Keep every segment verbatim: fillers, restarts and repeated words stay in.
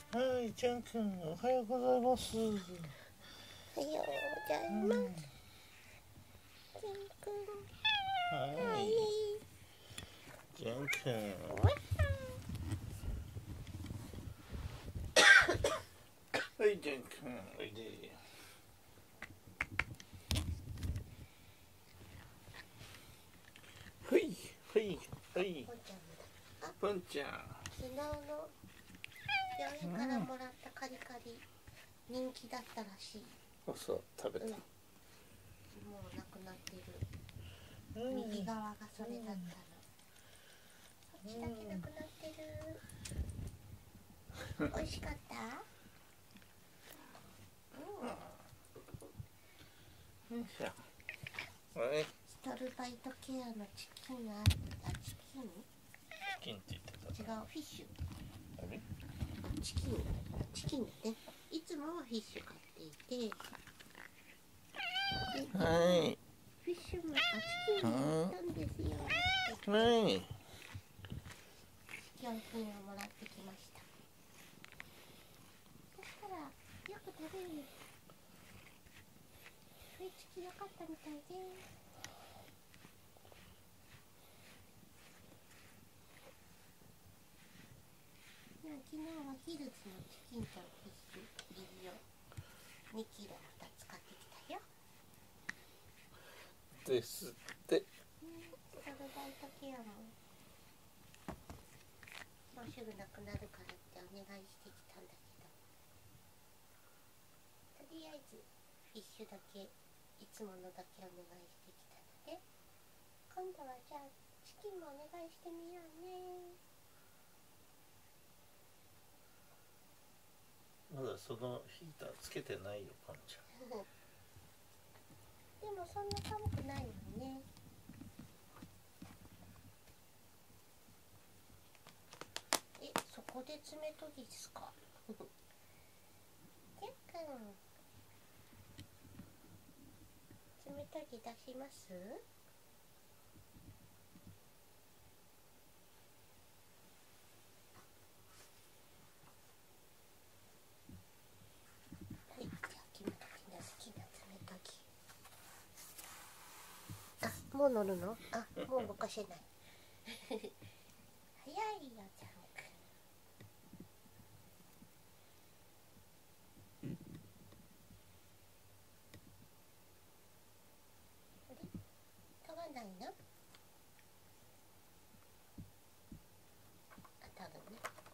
はい、ちゃんくん、おはようございます。 おはようございます。ちゃんくん。 はい。ちゃんくん。はい、ちゃんくん、おいで。ほい、ほい、ほい。ポンちゃん。 昨日の病院からもらったカリカリ、人気だったらしい。 あ、そう、食べた。うん、 もうなくなってる。右側がそれだったの。そっちだけなくなってる。美味しかった？ うん。よいしょ。はい。 ストルバイトケアのチキンがあった。チキン？ チキンって言ってた。 違う、フィッシュ。 あれ？ あ、チキン。チキンだね。いつもはフィッシュ買っていて。 はい。 フィッシュも、あ、チキンも買ったんですよ。 はい。 用品をもらってきました。そしたら、よく食べる。食いつき良かったみたいです。昨日はヒルズのチキンとフィッシュ入りをにキロふたつ買ってきたよ。 ですって。 うん、ストルバイトケアももうすぐなくなるからってお願いしてきたんだけど、とりあえずフィッシュだけいつものだけお願いしてきたので、今度はじゃあチキンもお願いしてみようね。 まだそのヒーターつけてないよ、パンちゃん。 でもそんな寒くないもんね。え、そこで爪研ぎですか？てっくん、爪研ぎ出します？はい、じゃあ君たちの好きな爪研ぎ。あ、もう乗るの？あ、もう動かせない。早いよ、ジャンク。あれ？買わないの？当たるね。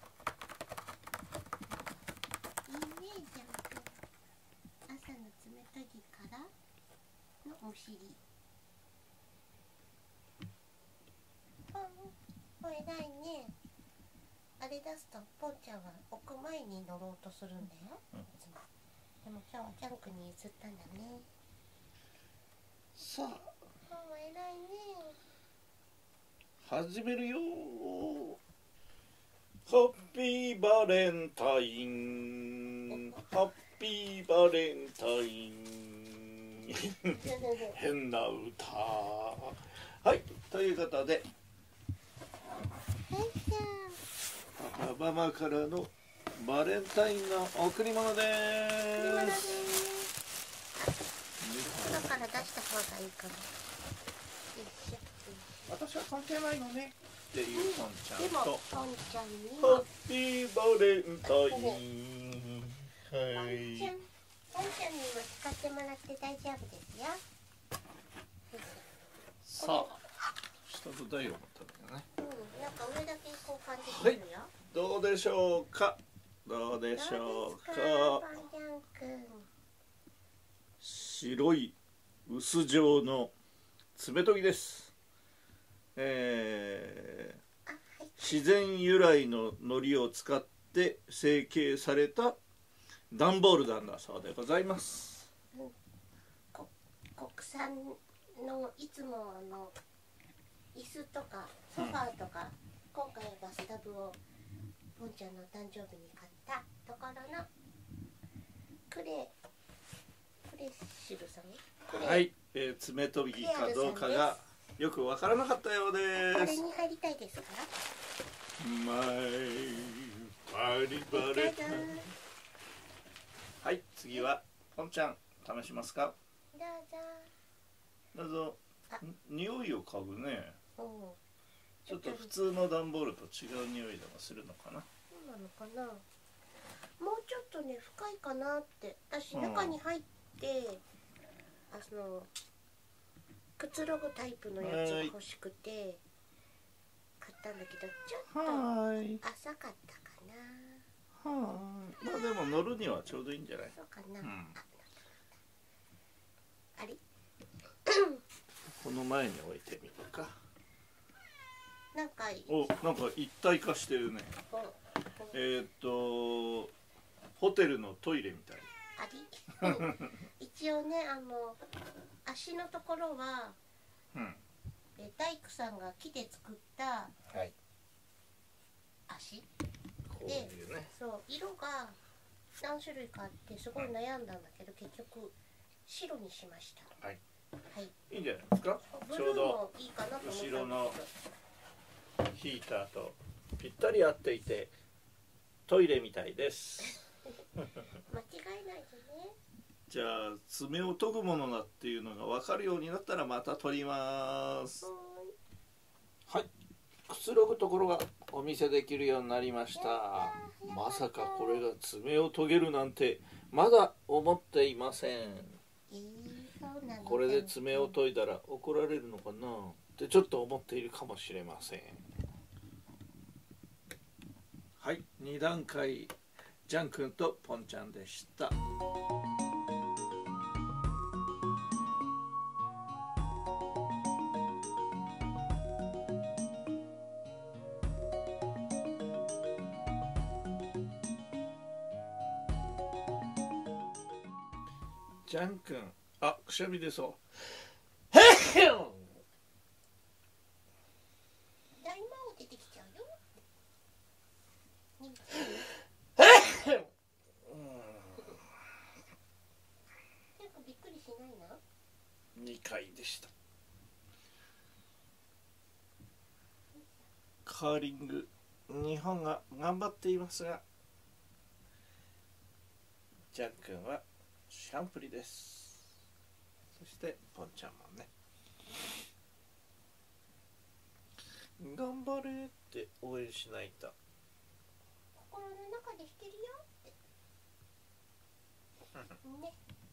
いいね、ジャンク。朝の爪研ぎからのお尻。ポン、お偉いね。あれ出すとポンちゃんは置く前に乗ろうとするんだよ、いつも。でも今日はジャンクに譲ったんだね。 さあ、 ポンは偉いね。 始めるよ。ハッピーバレンタイン、ハッピーバレンタイン。変な歌。はい、ということで、 はい、じゃパパママからのバレンタインの贈り物であ、車だねす。 今から出した方がいいかも。よいしょ。 私は関係ないのねっていうポンちゃんでもと、 ポンちゃんにもハッピーバレンタイン。はポンい。 ちゃん、ポンちゃんにも使ってもらって大丈夫ですよ。 さあ、下と台を持ったんだよね。 うん、なんか上だけ交換できるよ。 どうでしょうか。どうでしょうか。 どうですか、ポンちゃんくん。 白い薄状の爪研ぎです。えー、 あ、はい。 自然由来の糊を使って成形された段ボールなんだそうでございます。 うん、こ国産のいつもの椅子とかソファーとか、うん、今回はバスタブをポンちゃんの誕生日に買ったところのクレクレシルさん、 はい、えー、爪研ぎかどうかがよくわからなかったようです。 これに入りたいですか？ マイバリバリ。 どうぞはい、次はポンちゃん試しますか。 どうぞ。 どうぞ。 あ匂いを嗅ぐね。 うん、 ちょっと普通の段ボールと違う匂いでもするのかな。 そうなのかな。もうちょっとね深いかなって。私うん中に入ってあそのくつろぐタイプのやつが欲しくて買ったんだけど、ちょっとはーい。 浅かったかな。 はーい。まあでも乗るにはちょうどいいんじゃない。 そうかな。 うんあ、あれこの前に置いてみるか。 なんかお、なんか一体化してるね。 こうえーっとホテルのトイレみたい。 あり一応ね、あの足のところはうん。 え大工さんが木で作ったはい。 足こういうね。 そう色が何種類かあってすごい悩んだんだけど、結局白にしました。 はい。 はい、 いいんじゃないですか。 ブルーちょうどもいいかなと思ったんだけど後ろのヒーターとぴったり合っていてトイレみたいです。 間違いないでね。 じゃあ爪を研ぐものだっていうのが分かるようになったらまた取ります。 ははい。くつろぐところがお見せできるようになりました。まさかこれが爪を研げるなんてまだ思っていません。 ーい。えー、そうなの。 これで爪を研いだら怒られるのかなってちょっと思っているかもしれません。はい、に段階ジャン君とポンちゃんでした。ジャン君、あ、くしゃみ出そう。 大魔王出てきちゃうよ。ねなんかびっくりしないな。 にかいでした。カーリング日本が頑張っていますが、ジャン君はシャンプリです。そしてポンちゃんもね、頑張れって応援しないと。 心の中でしてるよってね。